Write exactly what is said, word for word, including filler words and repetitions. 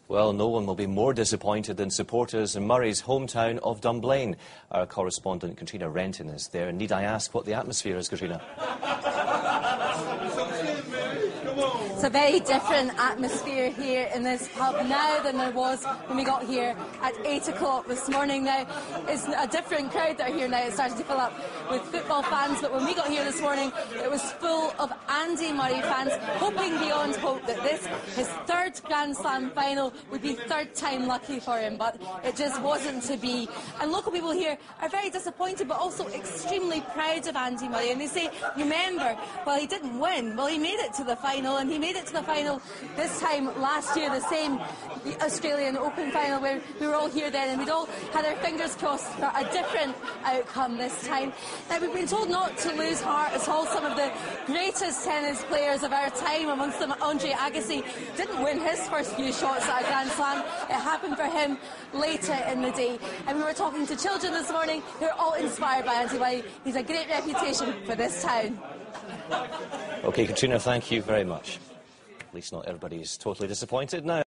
Well, no one will be more disappointed than supporters in Murray's hometown of Dunblane. Our correspondent Katrina Renton is there. Need I ask what the atmosphere is, Katrina? It's a very different atmosphere here in this pub now than there was when we got here at eight o'clock this morning. Now, it's a different crowd that are here now. It's starting to fill up with football fans, but when we got here this morning, it was full of Andy Murray fans, hoping beyond hope that this, his third Grand Slam final, would be third time lucky for him, but it just wasn't to be. And local people here are very disappointed, but also extremely proud of Andy Murray. And they say, remember, well, he didn't win. Well, he made it to the final, and he made it to the final this time last year, the same the Australian Open final, where we were all here then, and we'd all had our fingers crossed for a different outcome this time. Now, we've been told not to lose heart at all. Some of the greatest tennis players of our time, amongst them Andre Agassi, didn't win his first few shots at a Grand Slam. It happened for him later in the day. And we were talking to children this morning who are all inspired by Andy Murray. He's a great reputation for this town. OK, Katrina, thank you very much. At least not everybody's totally disappointed now.